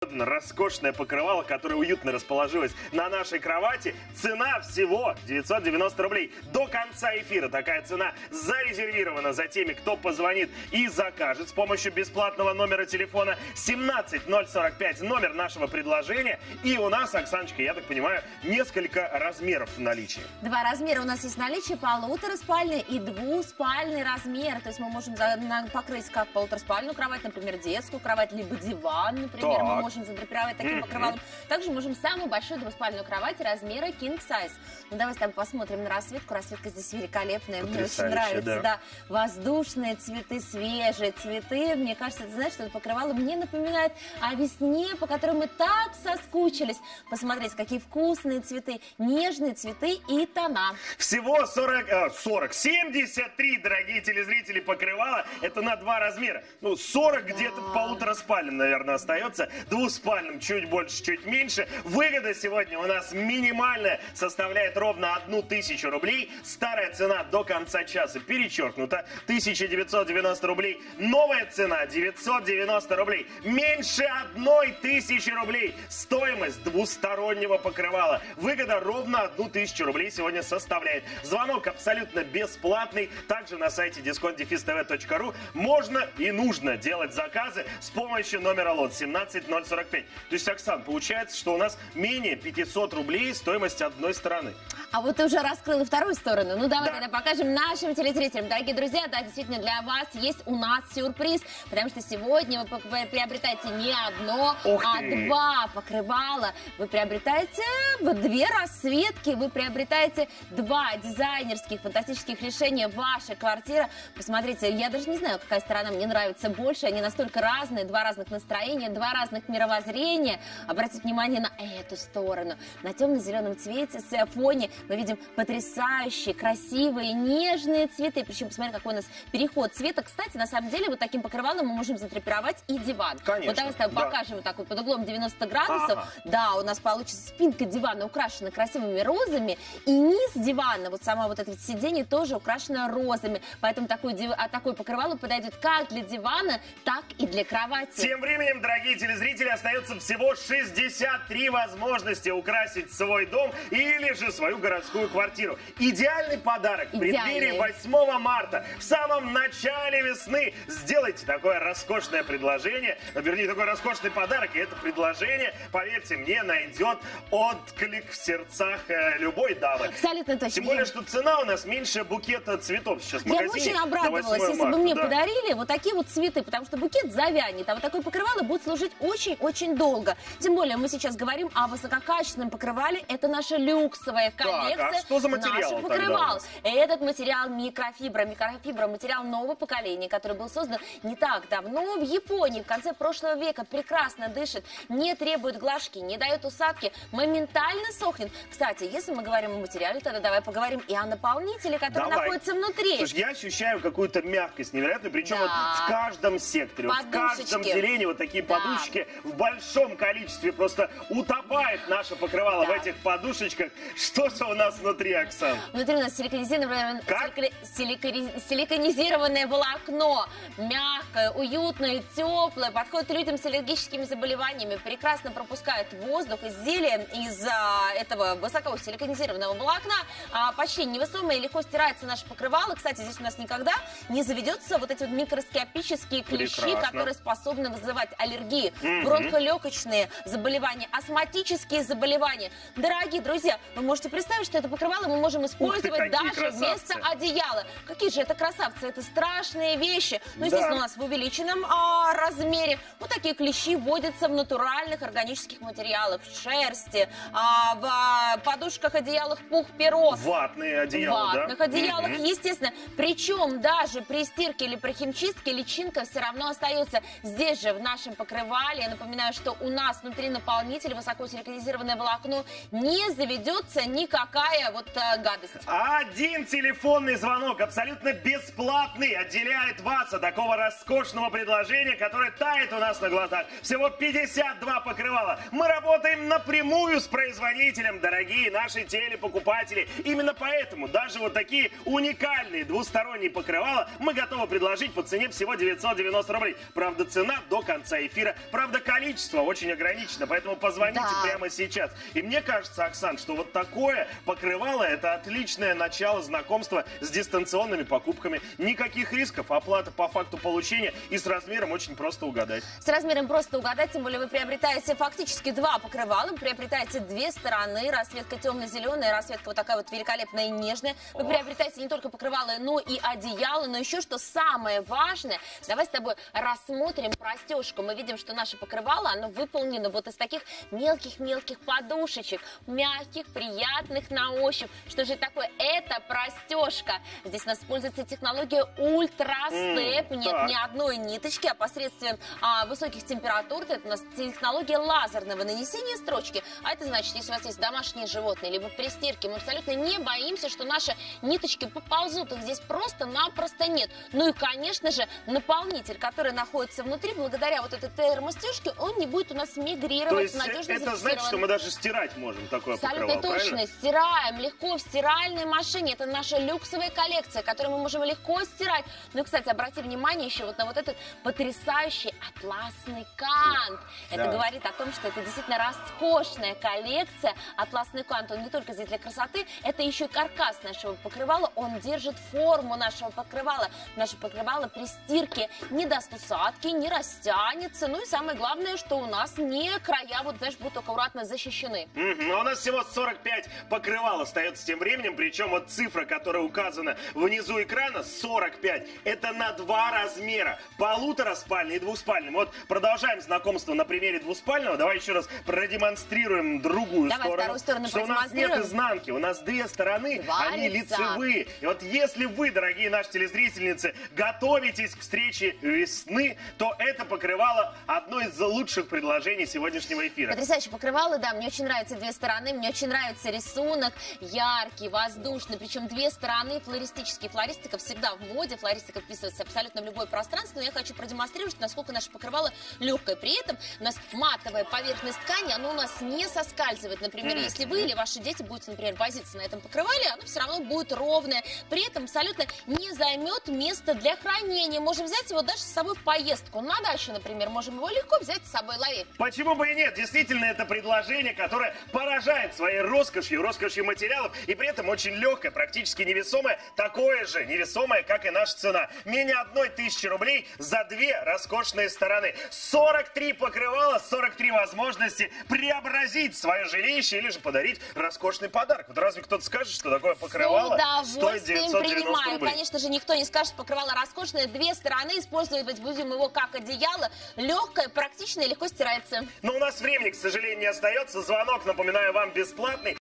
роскошное покрывало, которое уютно расположилось на нашей кровати. Цена всего 990 рублей. До конца эфира такая цена зарезервирована за теми, кто позвонит и закажет с помощью бесплатного номера телефона 17045, номер нашего предложения. И у нас, Оксаночка, я так понимаю, несколько размеров в наличии. Два размера у нас есть в наличии: полутораспальный и двуспальный размер. То есть мы можем покрыть как полутораспальную кровать, например, детскую кровать, либо диван, например, мы можем задрапировать таким покрывалом. Также можем самую большую двуспальную кровать размера king size. Ну, давай с тобой посмотрим на расцветку. Расцветка здесь великолепная. Мне очень нравится. Да. Воздушные цветы, свежие цветы. Мне кажется, ты знаешь, что это покрывало мне напоминает о весне, по которой мы так соскучились. Посмотрите, какие вкусные цветы, нежные цветы и тона. Всего 73, дорогие телезрители, покрывала. Это на два размера. Ну, 40 где-то полутораспальным, наверное, остается. Двуспальным чуть больше, чуть меньше. Выгода сегодня у нас минимальная, составляет ровно 1000 рублей. Старая цена до конца часа перечеркнута, 1990 рублей. Новая цена 990 рублей. Меньше 1000 рублей. Стоимость двустороннего покрывала. Выгода ровно 1000 рублей сегодня составляет. Звонок абсолютно бесплатный. Также на сайте discount-tv.ru можно и нужно делать заказы с помощью номера лот 17045. То есть, Оксан, получается, что у нас менее 500 рублей стоимость одной стороны. А вот ты уже раскрыла вторую сторону. Ну, давай тогда покажем нашим телезрителям. Дорогие друзья, да, действительно, для вас есть у нас сюрприз. Потому что сегодня вы приобретаете не одно, а два покрывала. Вы приобретаете две расцветки. Вы приобретаете два дизайнерских, фантастических решения вашей квартиры. Посмотрите, я даже не знаю, какая сторона мне нравится больше. Они настолько разные. Два разных настроения, два разных мировоззрения. Обратите внимание на эту сторону. На темно-зеленом цвете, с фоне мы видим потрясающие, красивые, нежные цветы. Причем, посмотри, какой у нас переход цвета. Кстати, на самом деле, вот таким покрывалом мы можем задрапировать и диван. Конечно, вот давай с тобой покажем вот так вот под углом 90 градусов. Да, у нас получится спинка дивана украшена красивыми розами. И низ дивана, вот сама вот это сиденье тоже украшено розами. Поэтому такое покрывало подойдет как для дивана, так и для кровати. Тем временем, дорогие телезрители, остается всего 63 возможности украсить свой дом или же свою городскую квартиру. Идеальный подарок в преддверии 8 марта, в самом начале весны. Сделайте такое роскошное предложение, вернее, такой роскошный подарок, и это предложение, поверьте мне, найдет отклик в сердцах любой дамы. Абсолютно точно. Тем более, что цена у нас меньше букета цветов сейчас в магазине. Я бы очень обрадовалась, если бы мне подарили вот такие вот цветы, потому что букет завянет, а вот такое покрывало будет служить очень-очень долго. Тем более, мы сейчас говорим о высококачественном покрывале. Это наша люксовая коллекция. Так, а что за материал наших покрывал. Этот материал микрофибра. Микрофибра — материал нового поколения, который был создан не так давно в Японии, в конце прошлого века. Прекрасно дышит, не требует глажки, не дает усадки, моментально сохнет. Кстати, если мы говорим о материале, тогда давай поговорим и о наполнителе, который находится внутри. Слушай, я ощущаю какую-то мягкость невероятную, причем вот в каждом секторе, вот в каждом делении вот такие подушечки в большом количестве, просто утопает наше покрывало в этих подушечках. Что же у нас внутри, Оксан? Внутри у нас силиконизированное волокно. Мягкое, уютное, теплое. Подходит людям с аллергическими заболеваниями. Прекрасно пропускает воздух. Изделие из этого высоко силиконизированного волокна почти невесомое, легко стирается наше покрывало. Кстати, здесь у нас никогда не заведется вот эти вот микроскопические клещи, которые способны вызывать аллергии, бронхолегочные заболевания, астматические заболевания. Дорогие друзья, вы можете представить, что это покрывало мы можем использовать даже вместо одеяла. Какие же это красавцы, это страшные вещи. Но, естественно, у нас в увеличенном размере. Вот такие клещи водятся в натуральных органических материалах, в шерсти, в подушках, одеялах, пух, перо. Ватные одеяла, в ватных одеялах, естественно. Причем даже при стирке или при химчистке личинка все равно остается. Здесь же, в нашем покрывале, я напоминаю, что у нас внутри наполнителя высоко силиконизированное волокно, не заведется никакая вот гадость. Один телефонный звонок, абсолютно бесплатный, отделяет вас от такого роскошного предложения, которое тает у нас на глазах. Всего 52 покрывала. Мы работаем напрямую с производителем, дорогие наши телепокупатели. Именно поэтому даже вот такие уникальные двусторонние покрывала мы готовы предложить по цене всего 990 рублей. Правда, цена до конца эфира. Правда, количество очень ограничено, поэтому позвоните прямо сейчас. И мне кажется, Оксан, что вот такое покрывало — это отличное начало знакомства с дистанционными покупками. Никаких рисков, оплата по факту получения, и с размером очень просто угадать. С размером просто угадать, тем более вы приобретаете фактически два покрывала, вы приобретаете две стороны, расцветка темно-зеленая, расцветка вот такая вот великолепная и нежная. Вы приобретаете не только покрывало, но и одеяло, но еще, что самое важное, давай с тобой рассмотрим простежку. Мы видим, что наше покрывало, оно выполнено вот из таких мелких-мелких подушечек, мягких, приятных на ощупь. Что же такое? Это простежка. Здесь у нас используется технология ультрастеп. Нет ни одной ниточки, а посредством высоких температур. Это у нас технология лазерного нанесения строчки. А это значит, если у вас есть домашние животные, либо при стирке, мы абсолютно не боимся, что наши ниточки поползут. Их здесь просто-напросто нет. Ну и, конечно же, наполнитель, который находится внутри, благодаря вот этой термостежке, он не будет у нас мигрировать. То есть это значит, что мы даже стирать можем такое покрывало, абсолютно точно. Правильно? Стираем легко в стиральной машине. Это наша люксовая коллекция, которую мы можем легко стирать. Ну и, кстати, обрати внимание еще вот на вот этот потрясающий атласный кант. Это говорит о том, что это действительно роскошная коллекция. Атласный кант, он не только здесь для красоты, это еще и каркас нашего покрывала. Он держит форму нашего покрывала. Наше покрывало при стирке не даст усадки, не растянется. Ну и самое главное, что у нас не края, вот, знаешь, будут аккуратно защищены. А у нас всего 45 покрывал остается тем временем, причем вот цифра, которая указана внизу экрана, 45, это на 2 размера. Полутораспальный и двуспальный. Вот продолжаем знакомство на примере двуспального. Давай еще раз продемонстрируем другую сторону. Что у нас нет изнанки, у нас 2 стороны, они лицевые. И вот если вы, дорогие наши телезрительницы, готовитесь к встрече весны, то это покрывало одно из лучших предложений сегодняшнего эфира. Потрясающее покрывало, да, мне очень нравятся 2 стороны, мне очень нравится рисунок, яркий, воздушный, причем 2 стороны флористические. Флористика всегда в моде, флористика вписывается абсолютно в любое пространство, но я хочу продемонстрировать, насколько наше покрывало легкое. При этом у нас матовая поверхность ткани, оно у нас не соскальзывает. Например, если вы или ваши дети будете, например, возиться на этом покрывале, оно все равно будет ровное. При этом абсолютно не займет место для хранения. Можем взять его даже с собой в поездку. На дачу, например, можем его легко взять с собой, лови. Почему бы и нет? Действительно, это предложение, которое поражает своей роскошью материалов, и при этом очень легкое, практически невесомое, такое же невесомое, как и наша цена. Менее 1000 рублей за 2 роскошные стороны. 43 покрывала, 43 возможности преобразить свое жилище или же подарить роскошный подарок. Вот разве кто-то скажет, что такое покрывало стоит 990 рублей? Конечно же, никто не скажет, покрывало роскошное. 2 стороны, использовать будем его как одеяло. Легкое, практичное, легко стирается. Но у нас времени, к сожалению, не остается. Звонок, напоминаю вам, бесплатный.